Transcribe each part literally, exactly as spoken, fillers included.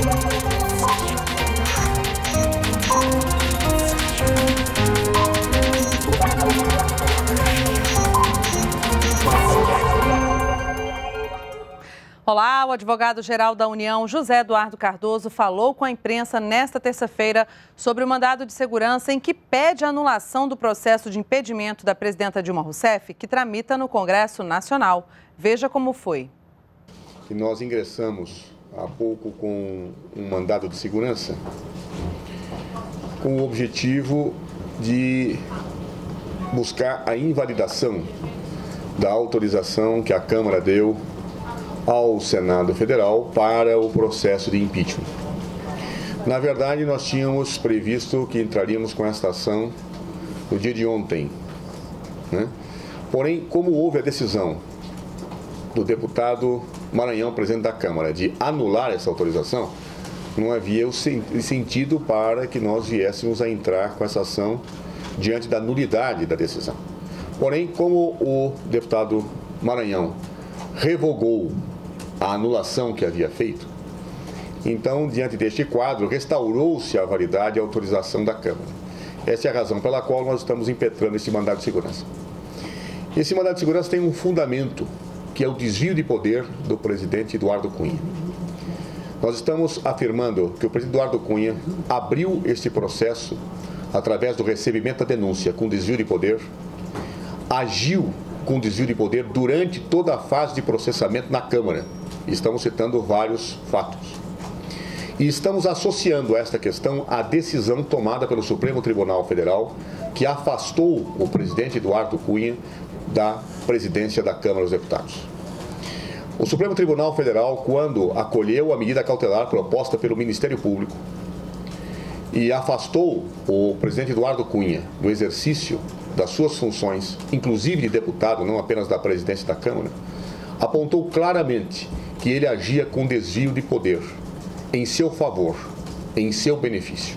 Olá, o advogado-geral da União, José Eduardo Cardoso, falou com a imprensa nesta terça-feira sobre o mandado de segurança em que pede a anulação do processo de impedimento da presidenta Dilma Rousseff, que tramita no Congresso Nacional. Veja como foi. E nós ingressamos há pouco com um mandado de segurança com o objetivo de buscar a invalidação da autorização que a Câmara deu ao Senado Federal para o processo de impeachment. Na verdade, nós tínhamos previsto que entraríamos com esta ação no dia de ontem, né? Porém, como houve a decisão do deputado Maranhão, presidente da Câmara, de anular essa autorização, não havia o sentido para que nós viéssemos a entrar com essa ação diante da nulidade da decisão. Porém, como o deputado Maranhão revogou a anulação que havia feito, então, diante deste quadro, restaurou-se a validade e a autorização da Câmara. Essa é a razão pela qual nós estamos impetrando esse mandado de segurança. Esse mandado de segurança tem um fundamento, que é o desvio de poder do presidente Eduardo Cunha. Nós estamos afirmando que o presidente Eduardo Cunha abriu este processo através do recebimento da denúncia com desvio de poder, agiu com desvio de poder durante toda a fase de processamento na Câmara. Estamos citando vários fatos. E estamos associando esta questão à decisão tomada pelo Supremo Tribunal Federal, que afastou o presidente Eduardo Cunha da presidência da Câmara dos Deputados. O Supremo Tribunal Federal, quando acolheu a medida cautelar proposta pelo Ministério Público e afastou o presidente Eduardo Cunha do exercício das suas funções, inclusive de deputado, não apenas da presidência da Câmara, apontou claramente que ele agia com desvio de poder, em seu favor, em seu benefício.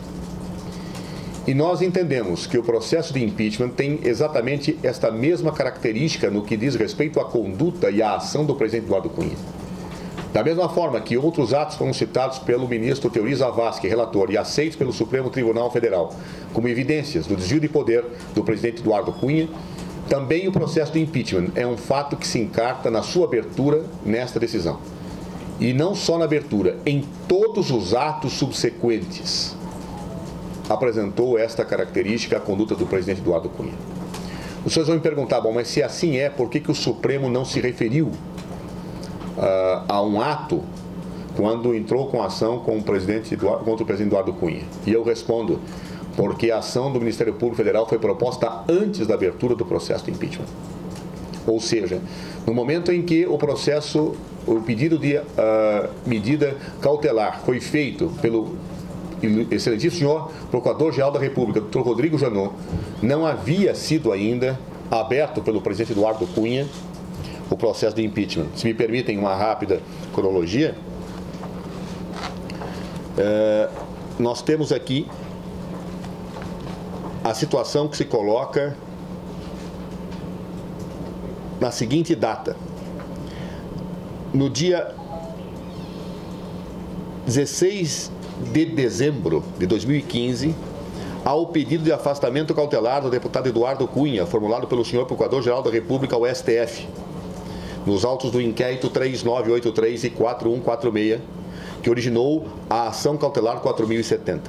E nós entendemos que o processo de impeachment tem exatamente esta mesma característica no que diz respeito à conduta e à ação do presidente Eduardo Cunha. Da mesma forma que outros atos foram citados pelo ministro Teori Zavascki, relator, e aceitos pelo Supremo Tribunal Federal, como evidências do desvio de poder do presidente Eduardo Cunha, também o processo de impeachment é um fato que se encarta na sua abertura nesta decisão. E não só na abertura, em todos os atos subsequentes, apresentou esta característica a conduta do presidente Eduardo Cunha. Os senhores vão me perguntar, bom, mas se assim é, por que, que o Supremo não se referiu uh, a um ato quando entrou com ação com o presidente Eduardo, contra o presidente Eduardo Cunha? E eu respondo, porque a ação do Ministério Público Federal foi proposta antes da abertura do processo de impeachment. Ou seja, no momento em que o processo, o pedido de uh, medida cautelar foi feito pelo excelentíssimo senhor Procurador-Geral da República, doutor Rodrigo Janot, não havia sido ainda aberto pelo presidente Eduardo Cunha o processo de impeachment. Se me permitem uma rápida cronologia, uh, nós temos aqui a situação que se coloca na seguinte data. No dia dezesseis de dezembro de dois mil e quinze, há o pedido de afastamento cautelar do deputado Eduardo Cunha, formulado pelo senhor Procurador-Geral da República ao S T F, nos autos do inquérito três nove oito três e quatro um quatro seis, que originou a ação cautelar quatro mil e setenta.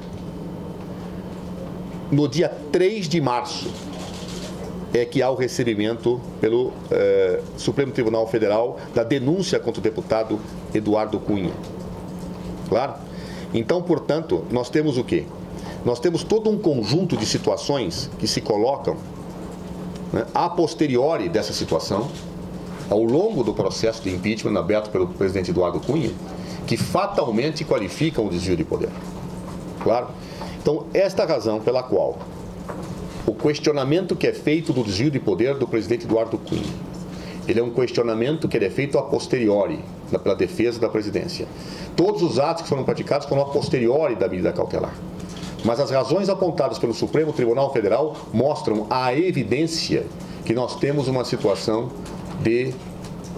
No dia três de março, é que há o recebimento pelo eh, Supremo Tribunal Federal da denúncia contra o deputado Eduardo Cunha. Claro? Então, portanto, nós temos o quê? Nós temos todo um conjunto de situações que se colocam, né, a posteriori dessa situação, ao longo do processo de impeachment aberto pelo presidente Eduardo Cunha, que fatalmente qualificam o desvio de poder. Claro? Então, esta é a razão pela qual o questionamento que é feito do desvio de poder do presidente Eduardo Cunha, ele é um questionamento que ele é feito a posteriori, pela defesa da presidência. Todos os atos que foram praticados foram a posteriori da medida cautelar. Mas as razões apontadas pelo Supremo Tribunal Federal mostram a evidência que nós temos uma situação de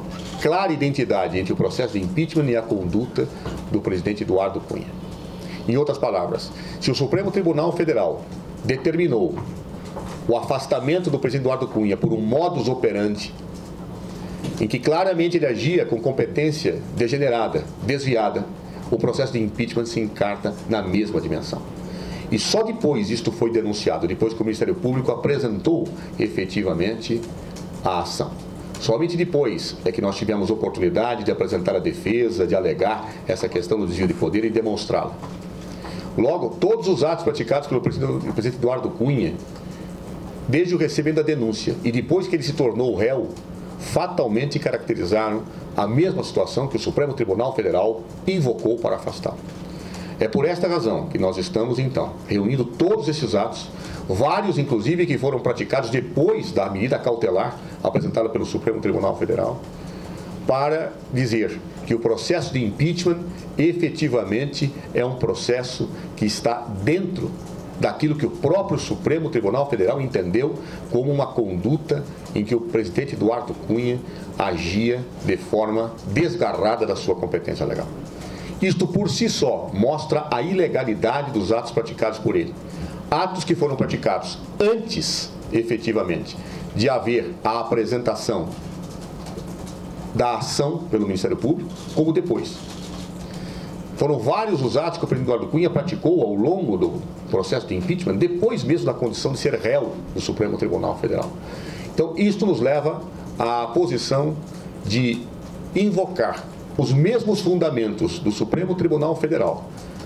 clara identidade entre o processo de impeachment e a conduta do presidente Eduardo Cunha. Em outras palavras, se o Supremo Tribunal Federal determinou o afastamento do presidente Eduardo Cunha por um modus operandi, em que claramente ele agia com competência degenerada, desviada, o processo de impeachment se encarta na mesma dimensão. E só depois isto foi denunciado, depois que o Ministério Público apresentou efetivamente a ação. Somente depois é que nós tivemos oportunidade de apresentar a defesa, de alegar essa questão do desvio de poder e demonstrá-la. Logo, todos os atos praticados pelo presidente Eduardo Cunha, desde o recebimento da denúncia e depois que ele se tornou réu, fatalmente caracterizaram a mesma situação que o Supremo Tribunal Federal invocou para afastá-lo. É por esta razão que nós estamos, então, reunindo todos esses atos, vários, inclusive, que foram praticados depois da medida cautelar apresentada pelo Supremo Tribunal Federal, para dizer que o processo de impeachment efetivamente é um processo que está dentro daquilo que o próprio Supremo Tribunal Federal entendeu como uma conduta em que o presidente Eduardo Cunha agia de forma desgarrada da sua competência legal. Isto por si só mostra a ilegalidade dos atos praticados por ele. Atos que foram praticados antes, efetivamente, de haver a apresentação da ação pelo Ministério Público, como depois. Foram vários os atos que o presidente Eduardo Cunha praticou ao longo do processo de impeachment, depois mesmo da condição de ser réu do Supremo Tribunal Federal. Então, isto nos leva à posição de invocar os mesmos fundamentos do Supremo Tribunal Federal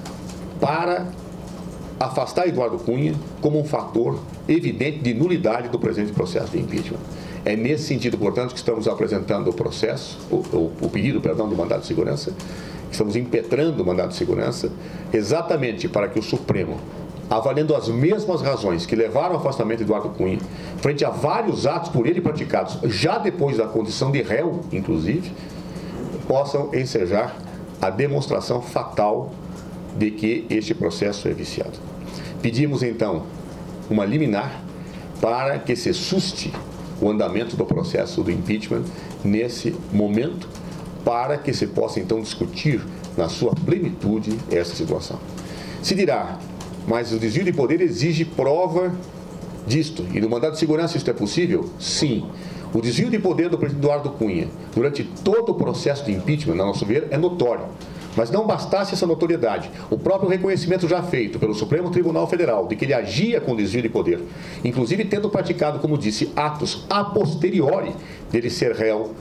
para afastar Eduardo Cunha como um fator evidente de nulidade do presente processo de impeachment. É nesse sentido, portanto, que estamos apresentando o processo, o, o, o pedido, perdão, de mandado de segurança. Estamos impetrando o mandado de segurança exatamente para que o Supremo, avaliando as mesmas razões que levaram ao afastamento de Eduardo Cunha, frente a vários atos por ele praticados, já depois da condição de réu, inclusive, possam ensejar a demonstração fatal de que este processo é viciado. Pedimos, então, uma liminar para que se suste o andamento do processo do impeachment nesse momento, para que se possa, então, discutir na sua plenitude essa situação. Se dirá, mas o desvio de poder exige prova disto, e no mandado de segurança isso é possível? Sim. O desvio de poder do presidente Eduardo Cunha, durante todo o processo de impeachment, na nosso ver, é notório. Mas não bastasse essa notoriedade, o próprio reconhecimento já feito pelo Supremo Tribunal Federal de que ele agia com desvio de poder, inclusive tendo praticado, como disse, atos a posteriori dele ser réu,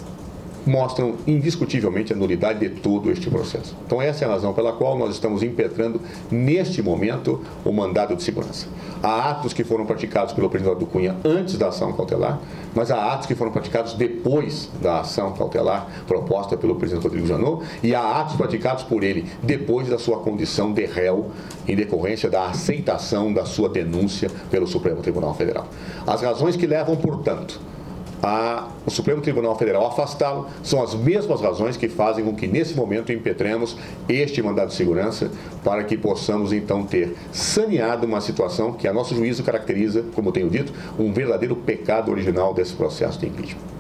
mostram indiscutivelmente a nulidade de todo este processo. Então essa é a razão pela qual nós estamos impetrando neste momento o mandado de segurança. Há atos que foram praticados pelo presidente Eduardo Cunha antes da ação cautelar, mas há atos que foram praticados depois da ação cautelar proposta pelo presidente Rodrigo Janot, e há atos praticados por ele depois da sua condição de réu em decorrência da aceitação da sua denúncia pelo Supremo Tribunal Federal. As razões que levam, portanto, A, o Supremo Tribunal Federal afastá-lo são as mesmas razões que fazem com que nesse momento impetremos este mandado de segurança para que possamos então ter saneado uma situação que a nosso juízo caracteriza, como tenho dito, um verdadeiro pecado original desse processo de impeachment.